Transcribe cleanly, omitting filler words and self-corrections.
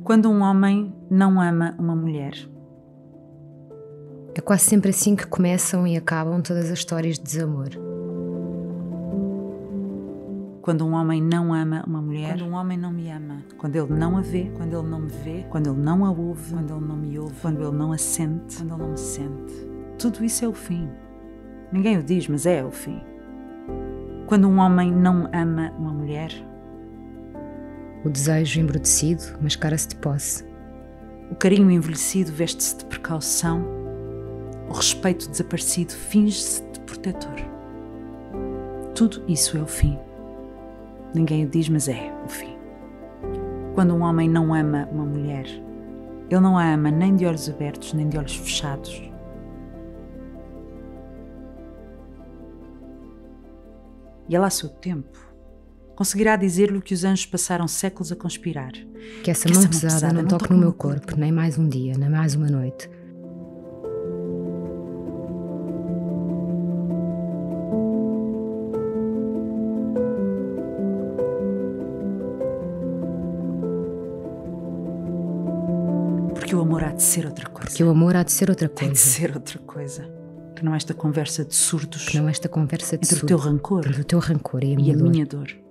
Quando um homem não ama uma mulher. É quase sempre assim que começam e acabam todas as histórias de desamor. Quando um homem não ama uma mulher. Quando um homem não me ama. Quando ele não a vê. Quando ele não me vê. Quando ele não a ouve. Quando ele não me ouve. Quando ele não a sente. Quando ele não me sente. Tudo isso é o fim. Ninguém o diz, mas é o fim. Quando um homem não ama uma mulher. O desejo embrutecido mascara-se de posse. O carinho envelhecido veste-se de precaução. O respeito desaparecido finge-se de protetor. Tudo isso é o fim. Ninguém o diz, mas é o fim. Quando um homem não ama uma mulher, ele não a ama nem de olhos abertos, nem de olhos fechados. E ela, a seu tempo, conseguirá dizer-lhe que os anjos passaram séculos a conspirar. Que essa mão pesada não toque no meu corpo, nem mais um dia, nem mais uma noite. Porque o amor há de ser outra coisa. Porque o amor há de ser outra coisa. Tem de ser outra coisa. Que não esta conversa de surdos. Que não esta conversa de entre surdos. O teu rancor. Entre o teu rancor e a minha dor.